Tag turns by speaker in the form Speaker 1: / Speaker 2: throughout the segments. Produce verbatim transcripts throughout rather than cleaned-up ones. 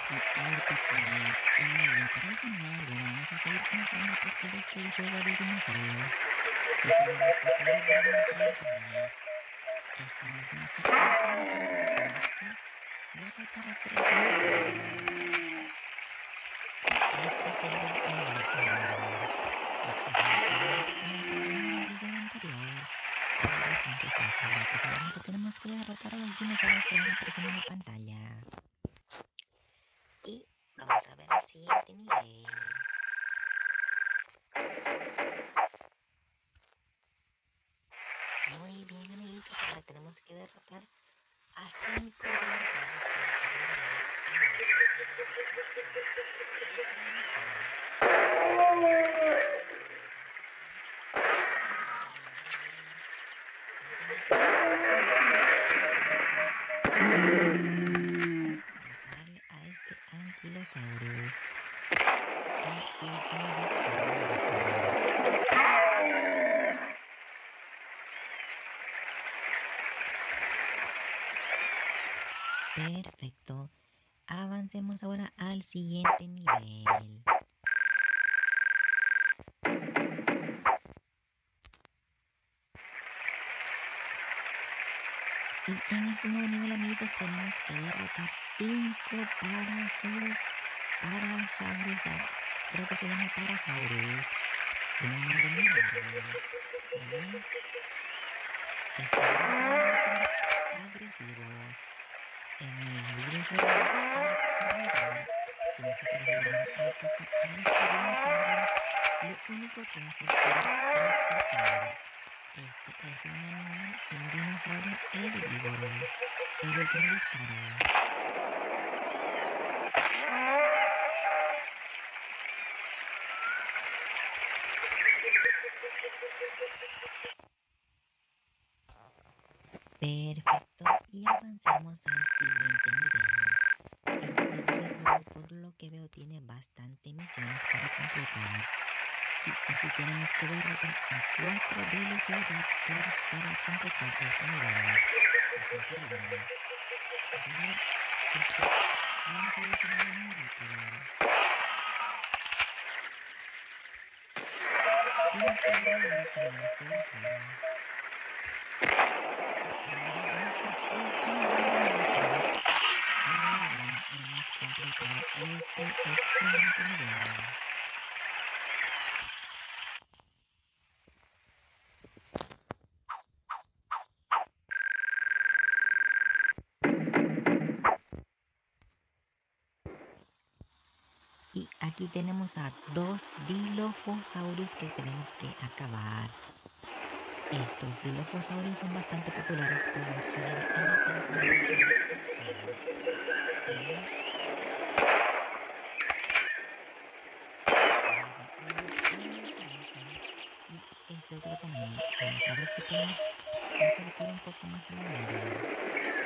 Speaker 1: Y ahorita pues, eh, para el final, bueno, vamos a seguir conociendo parte de este juego de dinosaurios. Y si los dinosaurios viven tres días, esta misma sección comenzará. Tenemos que derrotar a tres dinosaurios. Sí, este será el último. Especialmente comentaron en el video anterior. Es bastante fácil, ya que solamente tenemos que derrotar a los dinosaurios que van apareciendo en la pantalla. Y vamos a ver el siguiente nivel. Muy bien, amiguitos, ahora tenemos que derrotar a cinco dinosaurios que vamos a darle a este Ankylosaurus. El último disparo. Perfecto. Avancemos ahora al siguiente nivel. Y en este nuevo nivel, amiguitos, tenemos que derrotar cinco parasaurus. Parasaurus. Creo que se llama Parasaurus. Tiene un nombre muy raro. ¿Vale? Estos son agresivos. En el videojuego si nosotros logramos atacar a este dinosaurio, lo único que hace es rescatar. Este es un animal, un dinosaurio herbívoro. El último disparo. Perfecto, y avancemos al siguiente nivel. Este videojuego, por lo que veo, tiene bastante misiones para completar. Y aquí tenemos que derrotar a cuatro velociraptors para completar este nivel. Vamos a ver si no muy rápido. Y este es el último de este juego. Completar este excelente nivel. Y aquí tenemos a dos Dilophosaurus que tenemos que acabar. Estos Dilophosaurus son bastante populares por salir en la película de Jurassic Park. Y este otro también. Vamos a ver si podemos acercar un poco más el nivel.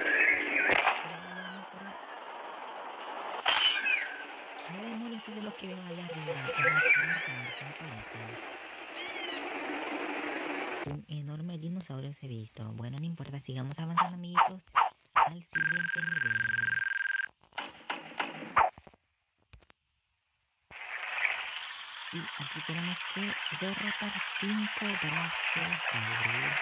Speaker 1: No demores de lo que veo allá arriba. Un enorme dinosaurio se ha visto. Bueno, no importa, sigamos avanzando, amiguitos, al siguiente nivel. Y aquí tenemos que derrotar cinco brachiosaurus.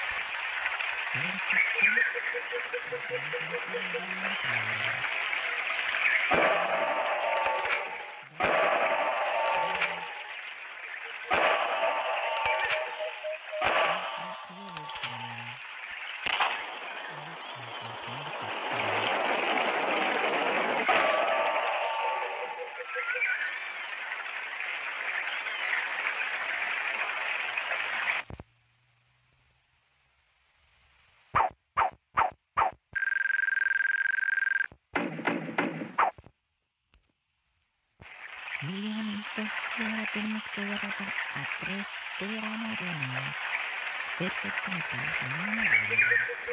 Speaker 1: Muy bien, amiguitos, y ahora tenemos que derrotar a tres pteranodons. Perfecto, me parece muy bien.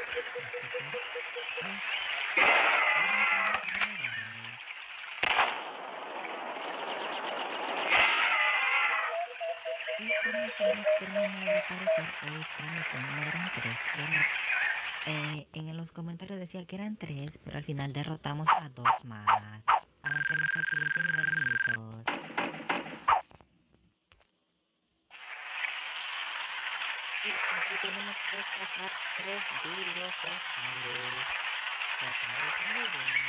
Speaker 1: Y con eso hemos terminado de aparecer esta misión. No eran tres, eran, eh, en los comentarios decía que eran tres, pero al final derrotamos a dos más. avancemos al siguiente nivel, amiguitos. Y aquí tenemos que cazar tres Dilophosaurus. Tratamos muy bien.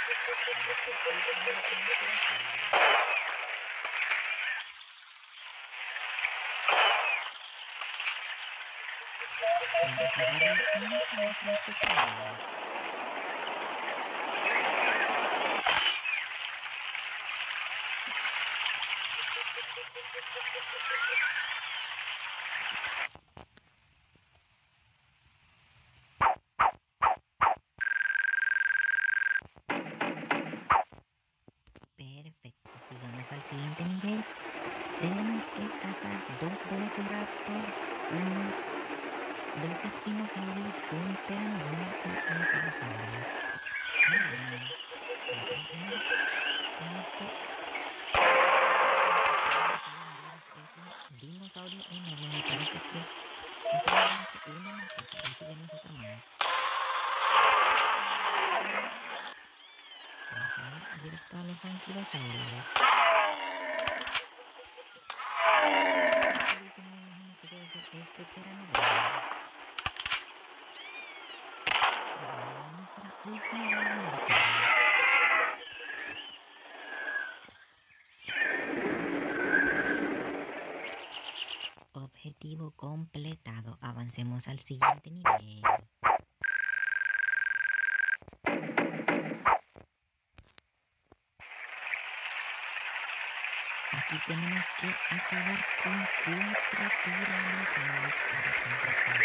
Speaker 1: Vamos a darle un poco más a este sonido. Perfecto, sigamos al siguiente nivel. Tenemos que cazar dos Velociraptor, un, dos Spinosaurus, un Pteranodon y un Ankylosaurus. Muy bien. Esto es un dinosaurio enorme, me parece que es solamente una mascota, así que no es otra más. Vamos a ir directo a los anquilosaurios. Este Pteranodon. Nuestra última muerte. Objetivo completado. Avancemos al siguiente nivel. Aquí tenemos que acabar con cuatro tiranosaurios para completar.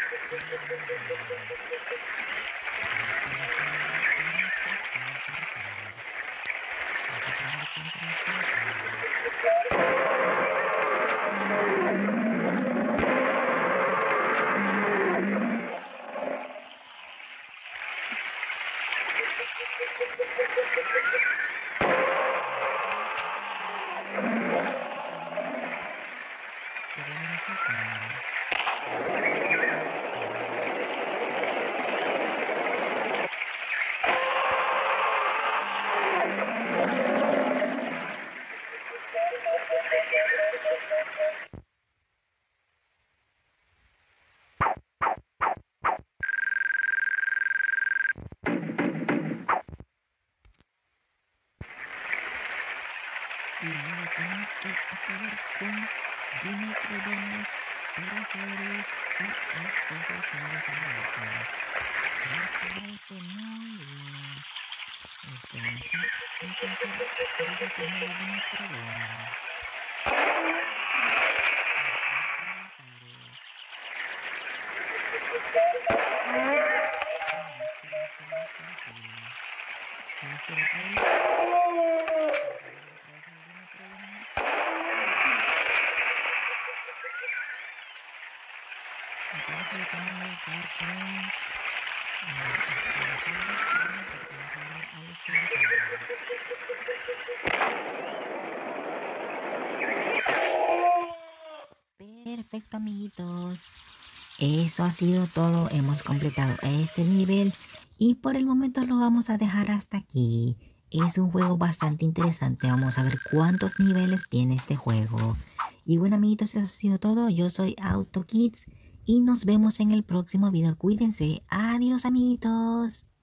Speaker 1: Y ahora tenemos que acabar con Dimetrodonus, Parasaurus y Stegosaurus adultos. Me parece muy bien. Este, vamos a intentar derrotar primero a Dimetrodonus. Me parece que también voy a acabar con Perfecto, amiguitos. Eso ha sido todo. Hemos completado este nivel y por el momento lo vamos a dejar hasta aquí. Es un juego bastante interesante. Vamos a ver cuántos niveles tiene este juego. Y bueno, amiguitos, eso ha sido todo. Yo soy AutoKids y nos vemos en el próximo video. Cuídense. Adiós, amiguitos.